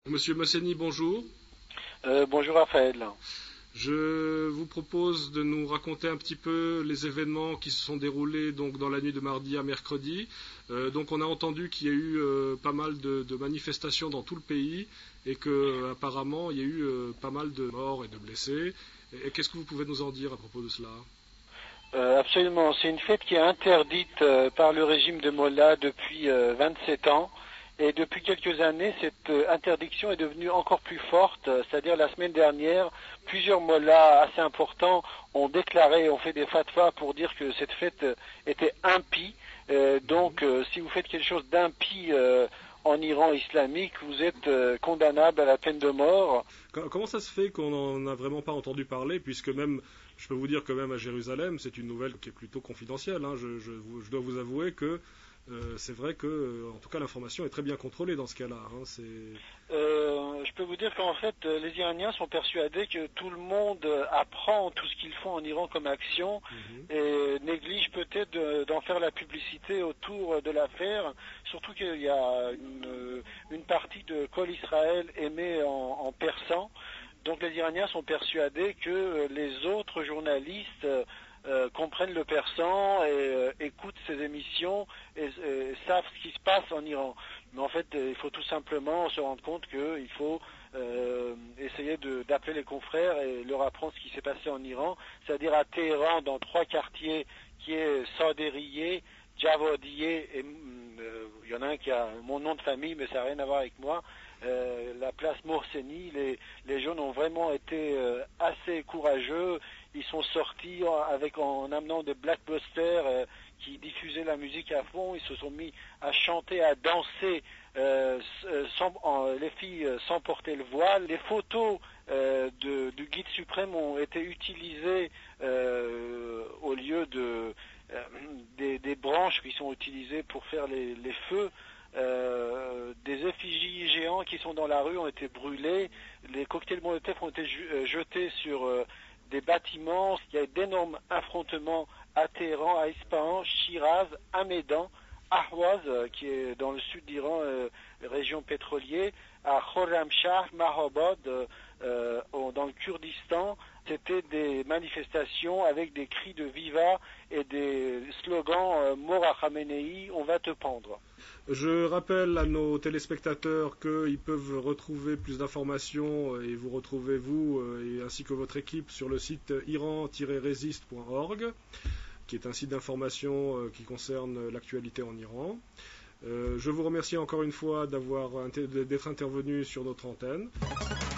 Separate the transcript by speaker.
Speaker 1: Monsieur Mosseni, bonjour.
Speaker 2: Bonjour Raphaël.
Speaker 1: Je vous propose de nous raconter un petit peu les événements qui se sont déroulés donc dans la nuit de mardi à mercredi. Donc on a entendu qu'il y a eu pas mal de manifestations dans tout le pays et que apparemment il y a eu pas mal de morts et de blessés. Et qu'est-ce que vous pouvez nous en dire à propos de cela?
Speaker 2: Absolument, c'est une fête qui est interdite par le régime de Mollah depuis 27 ans. Et depuis quelques années, cette interdiction est devenue encore plus forte. C'est-à-dire la semaine dernière, plusieurs mollahs assez importants ont déclaré, ont fait des fatwas pour dire que cette fête était impie. Donc, si vous faites quelque chose d'impie en Iran islamique, vous êtes condamnable à la peine de mort.
Speaker 1: Comment ça se fait qu'on n'en a vraiment pas entendu parler, puisque même, je peux vous dire que même à Jérusalem, c'est une nouvelle qui est plutôt confidentielle, hein. Je dois vous avouer que c'est vrai que, en tout cas, l'information est très bien contrôlée dans ce cas-là, hein.
Speaker 2: Je peux vous dire qu'en fait, les Iraniens sont persuadés que tout le monde apprend tout ce qu'ils font en Iran comme action et néglige peut-être d'en faire la publicité autour de l'affaire, surtout qu'il y a une partie de Kol Israël émet en persan. Donc les Iraniens sont persuadés que les autres journalistes comprennent le persan et écoutent ces émissions et savent ce qui se passe en Iran. Mais en fait, il faut tout simplement se rendre compte qu'il faut essayer d'appeler les confrères et leur apprendre ce qui s'est passé en Iran, c'est-à-dire à Téhéran, dans 3 quartiers qui est Saderiye, Javadiye, et il y en a un qui a mon nom de famille, mais ça n'a rien à voir avec moi, la place Mohseni. Les jeunes ont vraiment été assez courageux. Ils sont sortis en amenant des blackbusters qui diffusaient la musique à fond. Ils se sont mis à chanter, à danser, les filles sans porter le voile. Les photos du guide suprême ont été utilisées au lieu des branches qui sont utilisées pour faire les feux. Des effigies géants qui sont dans la rue ont été brûlés, les cocktails Molotov ont été jetés sur des bâtiments. Il y a eu d'énormes affrontements à Téhéran, à Ispahan, Shiraz, à Médan, Ahwaz, qui est dans le sud d'Iran, région pétrolière, à Khorramshahr, Mahabad, dans le Kurdistan. C'était des manifestations avec des cris de viva et des slogans Mort à Khamenei, on va te pendre.
Speaker 1: Je rappelle à nos téléspectateurs qu'ils peuvent retrouver plus d'informations et vous retrouver vous ainsi que votre équipe sur le site iran-resist.org, qui est un site d'information qui concerne l'actualité en Iran. Je vous remercie encore une fois d'être intervenu sur notre antenne.